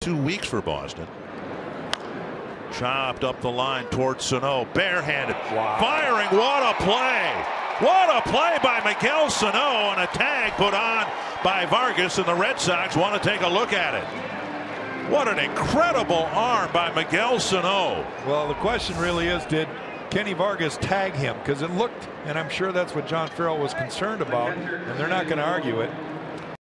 2 weeks for Boston. Chopped up the line towards Sano, barehanded, firing. What a play! What a play by Miguel Sano, and a tag put on by Vargas, and the Red Sox want to take a look at it. What an incredible arm by Miguel Sano. Well, the question really is, did Kenny Vargas tag him? Because it looked, and I'm sure that's what John Farrell was concerned about, and they're not going to argue it.